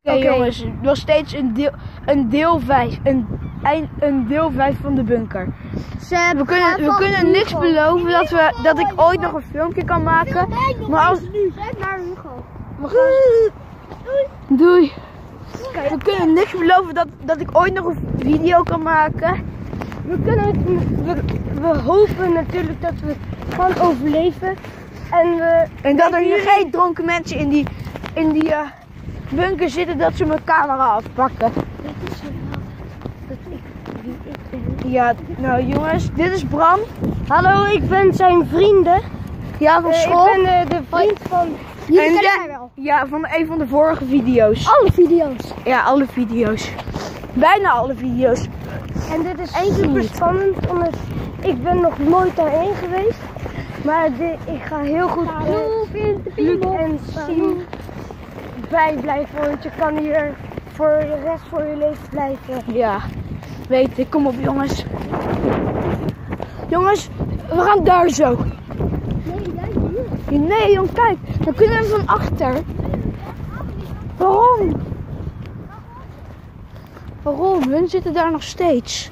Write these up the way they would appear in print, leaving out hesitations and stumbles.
Oké, jongens, nog steeds een deel 5 van de bunker. We kunnen niks beloven dat ik ooit nog een filmpje kan maken. Maar als... naar Hugo. Doei. We kunnen niks beloven dat ik ooit nog een video kan maken. We hopen natuurlijk dat we gaan overleven. En dat er hier geen dronken mensen in die bunker zitten dat ze mijn camera afpakken. Dit is wie ik ben. Ja, nou jongens, dit is Bram. Hallo, ik ben zijn vrienden. Ja, van school. Ik ben de vriend van... Jullie kennen mij wel. Ja, van een van de vorige video's. Alle video's. Ja, alle video's. Bijna alle video's. En dit is super spannend, omdat ik ben nog nooit daarheen geweest. Maar ik ga heel goed Luc en Siem bijblijven, want je kan hier voor de rest van je leven blijven. Ja, weet ik. Kom op jongens. Jongens, we gaan daar zo. Nee, jij hier. Nee jong, kijk. Dan kunnen we van achter. Waarom? Waarom? Hun zitten daar nog steeds.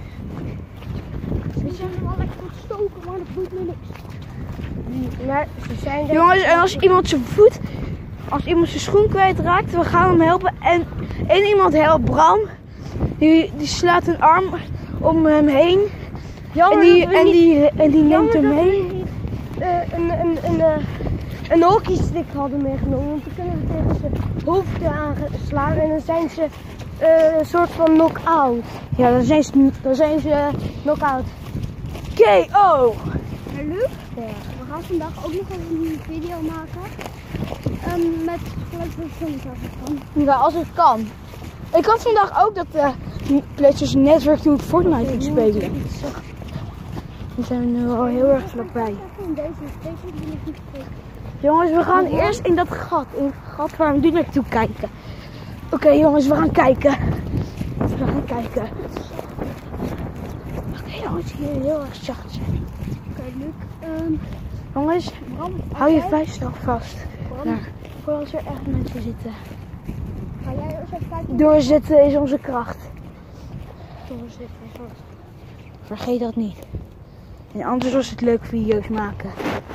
Ze zijn wel lekker ontstoken, maar dat doet me niks. Maar ze zijn Jongens, en als iemand zijn schoen kwijtraakt, we gaan hem helpen. En één iemand helpt Bram. Die slaat een arm om hem heen. En die neemt hem mee. Een hockeystick hadden meegenomen, want dan kunnen we tegen zijn hoofd aanslaan en dan zijn ze een soort van knock-out. Ja, dan zijn ze knock-out. KO! Luc, we gaan vandaag ook nog een video maken. Met geluidsbeeldscherm. Ja, als het kan. Ik had vandaag ook dat PlayStation Network toen ik Fortnite ging spelen. We zijn nu al heel erg vlakbij. Jongens, we gaan eerst in dat gat. In het gat waar we nu naartoe kijken. Oké, jongens, we gaan kijken. Oké, jongens, hier heel erg zacht zijn. Oké, Luc. Jongens, hou je vuist al vast. Voor als er echt mensen zitten. Ga jij eens even kijken? Doorzetten is onze kracht. Vergeet dat niet. En anders was het leuk video's maken.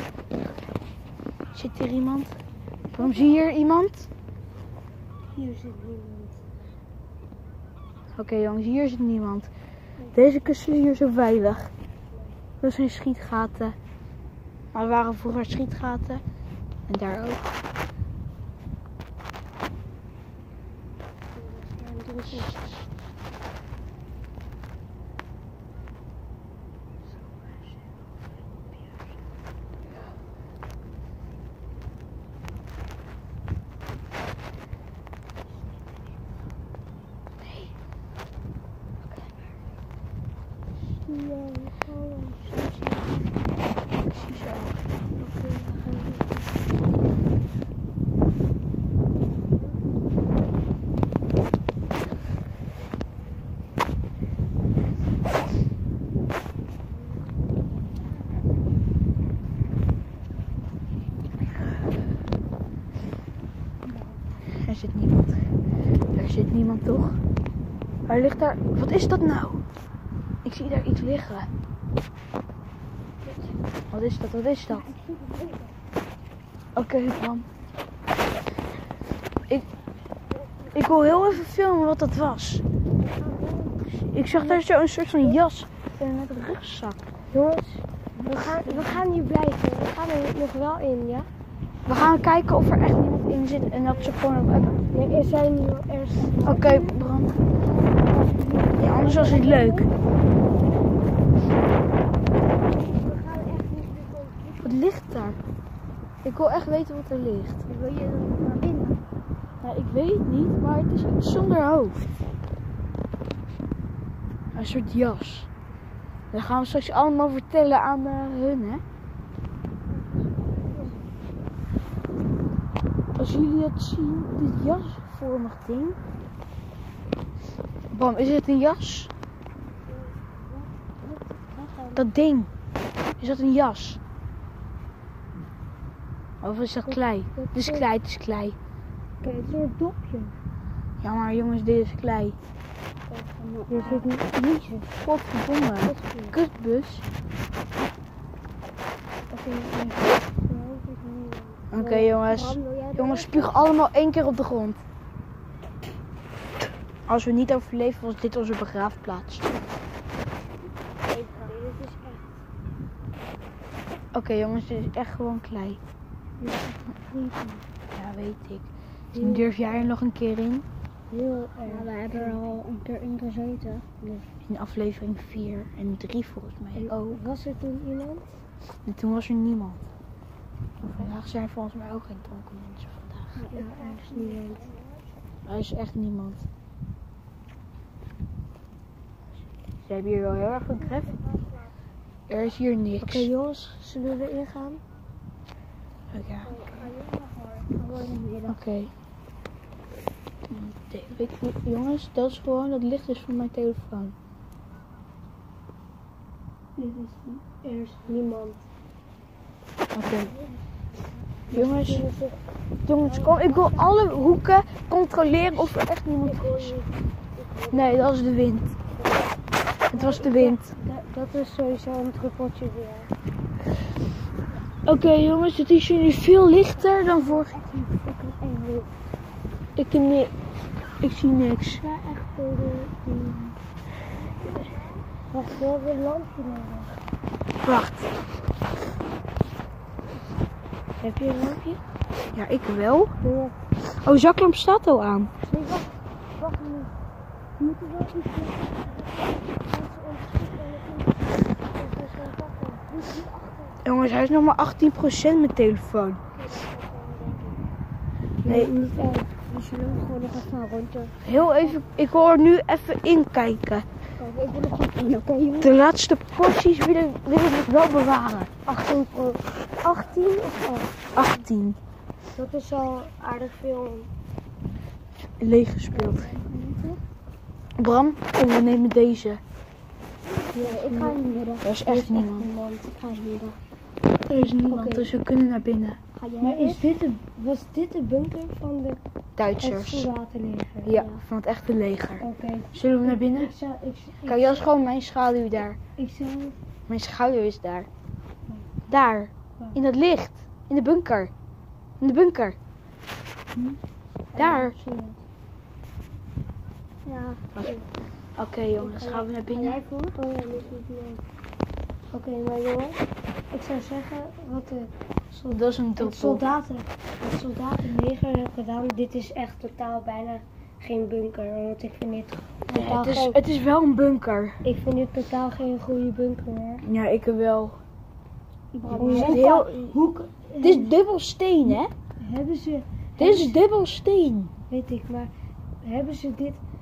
Zit hier iemand? Waarom zie je hier iemand? Hier zit niemand. Oké, jongens, hier zit niemand. Deze kussen hier zo veilig. Dat zijn schietgaten. Maar er waren vroeger schietgaten. En daar ook. Er zit niemand. Er zit niemand toch? Waar ligt daar? Wat is dat nou? Ik zie daar iets liggen. Wat is dat? Wat is dat? Oké, Bram. Ik wil heel even filmen wat dat was. Ik zag daar zo een soort van jas met een rugzak. Jongens, we gaan hier blijven. We gaan er nog wel in, ja? We gaan kijken of er echt niemand in zit en dat ze gewoon nog hebben. Nee, er zijn Oké, Bram. Ja, anders was het leuk. Wat ligt daar? Ik wil echt weten wat er ligt. Wil je er naar binnen? Nou, ik weet het niet, maar het is iets zonder hoofd. Een soort jas. Dat gaan we straks allemaal vertellen aan hun, hè. Als jullie het zien, dit jasvormig ding. Bam, is het een jas? Dat ding. Is dat een jas? Of is dat klei? Het is klei, het is klei. Kijk, het is een soort dopje. Ja, maar jongens, dit is klei. Je zit niet zo. Godverdomme. Kutbus. Oké, jongens. Jongens, spuug allemaal 1 keer op de grond. Als we niet overleven, was dit onze begraafplaats. Oké, jongens, dit is echt gewoon klei. Ja, weet ik. Dus durf jij er nog een keer in? Heel erg. Ja, we hebben er al een keer in gezeten. Dus. In aflevering 4 en 3 volgens mij ook. Was er toen iemand? En toen was er niemand. Vandaag zijn volgens mij ook geen dronken mensen vandaag. Ja, er is niemand. Er is echt niemand. Ze hebben hier wel heel erg veel graffiti. Er is hier niks. Oké, jongens, zullen we erin gaan? Ja. Oké. Weet je, jongens, dat is gewoon, dat licht is van mijn telefoon. Er is niemand. Oké. Jongens, kom, ik wil alle hoeken controleren of er echt niemand is. Nee, dat is de wind. Het was de wind. Dat is sowieso een druppeltje weer. Oké, jongens, het is nu veel lichter dan vorige keer. Ik zie niks. Ja, echt. Wacht, we hebben een lampje nodig. Wacht. Heb je een lampje? Ja, ik wel. Ja. Oh, zaklamp staat al aan. Nee, wacht nu. We moeten wel iets doen. Jongens, hij is nog maar 18% met telefoon. Nee, niet uit. We zullen gewoon nog even een rondje. Heel even, ik wil er nu even inkijken. Kijk, ik wil nog in, oké jongens? De laatste porties wil ik wel bewaren. 18 of 8? 18. Dat is al aardig veel. Leeg gespeeld. Bram, kom, we nemen deze. Nee, ik ga niet midden. Er is echt niemand. Ik ga niet midden. Er is niemand, Oké. dus we kunnen naar binnen. Ga jij maar was dit de bunker van de Duitsers. soldatenleger? Ja, van het echte leger. Oké. Zullen we naar binnen? Kijk, dat is gewoon mijn schaduw daar. Ik zou... Mijn schaduw is daar. Daar. In het licht. In de bunker. In de bunker. Daar. Ja. Oké, jongens, gaan we naar binnen? Jij voor? Oh ja, niet meer. Oké, maar jongens, ik zou zeggen wat Dat is een het soldatenleger heeft gedaan. Dit is echt totaal bijna geen bunker, want ik vind dit totaal het is wel een bunker. Ik vind dit totaal geen goede bunker hoor. Ja, ik wel. Het is dubbel steen, hè? Dit is dubbel steen. Weet ik, maar hebben ze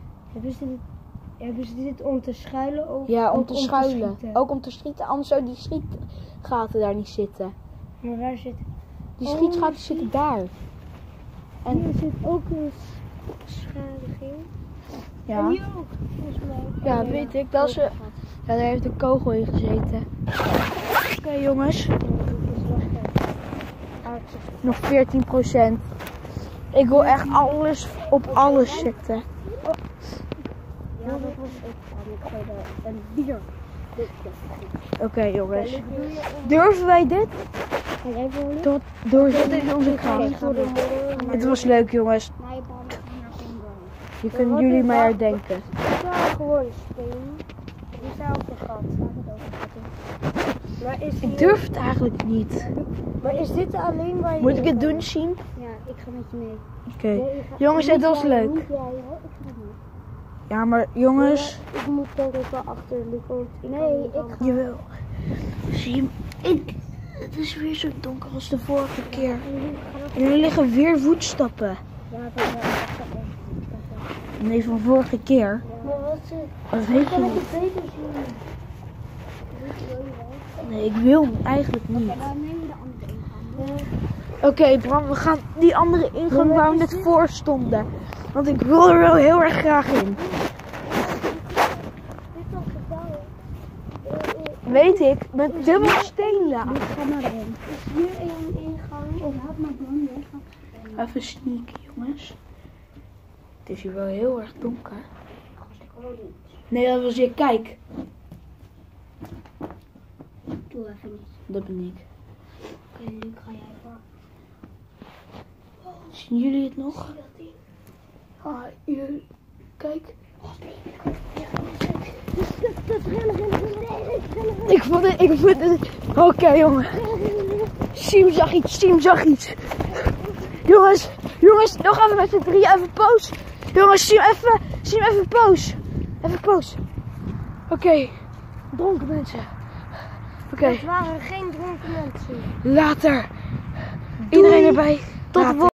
dit om te schuilen? Of Ja, om ook te schuilen. schieten? Ook om te schieten, anders zou die schietgaten daar niet zitten. Maar waar zit... Die schietgaten zitten daar. En hier zit ook een beschadiging. Ja. En hier ook, volgens mij. Ja, weet ik. Dat is, ja, daar heeft een kogel in gezeten. Oké, jongens. Nog 14%. Ik wil echt alles op alles zetten. Ja, dat was ik gooide een bier. Oké, jongens. Durven wij dit? Ga jij voor Doorzetten in onze krant. Het was leuk, jongens. Je kunt jullie maar herdenken. Ik zou gewoon spelen. Die staat op de gat. Maar Ik durf het eigenlijk niet. Maar is dit alleen waar je... Moet ik het doen, zien? Ja, ik ga met je mee. Oké. Jongens, het was leuk. Niet jij, hoor. Ik ga niet. Ja, maar jongens. Ja, ik moet denk ik wel achter Luc. Nee, ik ga... Jawel. Zie je, het is weer zo donker als de vorige keer. En er liggen weer voetstappen. Ja, dat is wel. Nee, van vorige keer. Maar wat ze... Dat weet je Kan ik niet. het beter zien? Nee, ik wil hem eigenlijk niet. Dan neem je de andere ingang. Oké, Bram, we gaan die andere ingang waar we net voor stonden. Want ik wil er wel heel erg graag in. Dit was gebouwen. Weet ik, met dubbel steenlaag. Ga maar erin. Is hier een ingang? Of had maar dan weg. Even sneaken, jongens. Het is hier wel heel erg donker. Nee, dat was je kijk. Doe even niet. Dat ben ik. Oké, nu ga jij voor. Zien jullie het nog? Ah, hier. Kijk. Ik vond het. Oké, jongen. Siem zag iets. Jongens, nog even met z'n drieën even pause. Jongens, Siem even pause. Even pause. Oké. Dronken mensen. Oké. Het waren geen dronken mensen. Later. Iedereen erbij. Tot de volgende.